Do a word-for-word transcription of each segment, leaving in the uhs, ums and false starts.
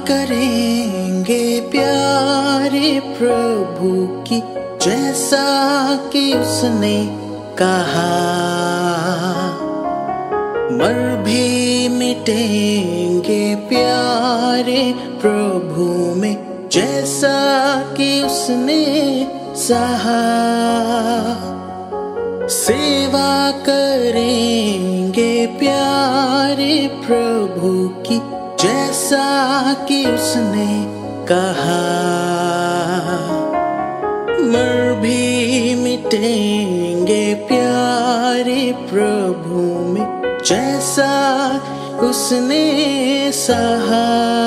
करेंगे प्यारे प्रभु की, जैसा कि उसने कहा। मर भी मिटेंगे प्यारे प्रभु में, जैसा कि उसने सहा। सेवा करेंगे प्यारे प्रभु की, जैसा कि उसने कहा। मर भी मिटेंगे प्यारे प्रभु में, जैसा उसने सहा।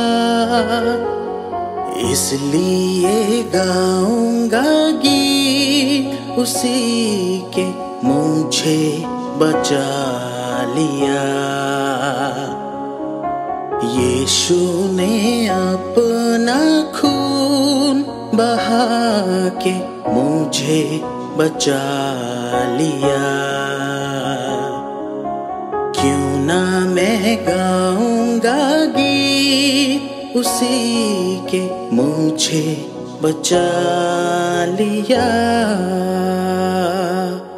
इसलिए गाऊंगा गीत उसी के, मुझे बचा लिया। यीशु ने अपना खून बहा के मुझे बचा लिया। क्यों ना मैं गाऊंगा गीत उसी के, मुझे बचा लिया।